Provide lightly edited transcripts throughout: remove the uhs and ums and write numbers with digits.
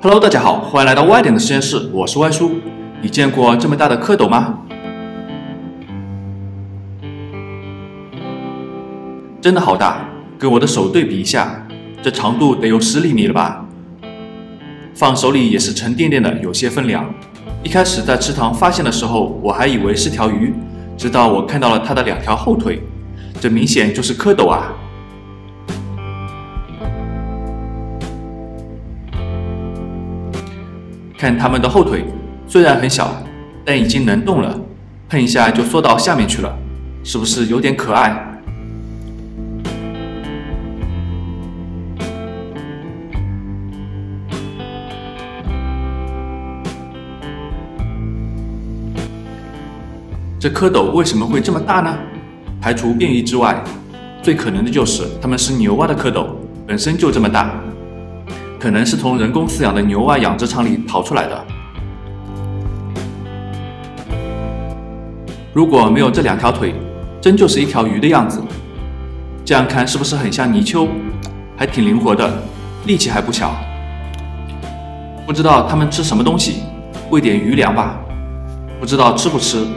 Hello， 大家好，欢迎来到歪点的实验室，我是歪叔。你见过这么大的蝌蚪吗？真的好大，跟我的手对比一下，这长度得有10厘米了吧？放手里也是沉甸甸的，有些分量。一开始在池塘发现的时候，我还以为是条鱼，直到我看到了它的2条后腿，这明显就是蝌蚪啊！看它们的后腿，虽然很小，但已经能动了，碰一下就缩到下面去了，是不是有点可爱？这蝌蚪为什么会这么大呢？排除变异之外，最可能的就是它们是牛蛙的蝌蚪，本身就这么大。可能是从人工饲养的牛蛙养殖场里逃出来的。如果没有这2条腿，真就是一条鱼的样子。这样看是不是很像泥鳅？还挺灵活的，力气还不小。不知道它们吃什么东西，喂点鱼粮吧。不知道吃不吃。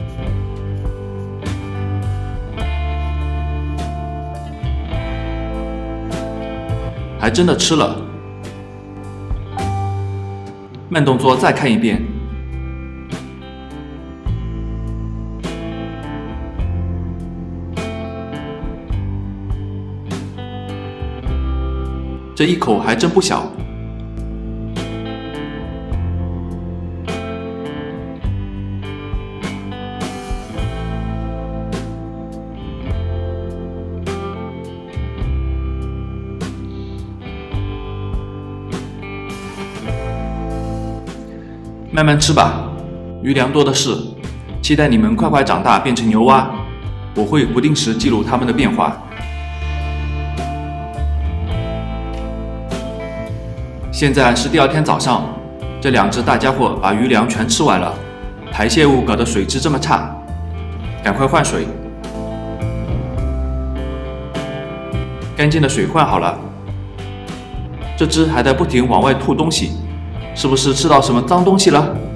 还真的吃了。慢动作再看一遍，这一口还真不小。慢慢吃吧，鱼粮多的是。期待你们快快长大变成牛蛙，我会不定时记录它们的变化。现在是第2天早上，这2只大家伙把鱼粮全吃完了，排泄物搞得水质这么差，赶快换水。干净的水换好了，这只还在不停往外吐东西。是不是吃到什么脏东西了？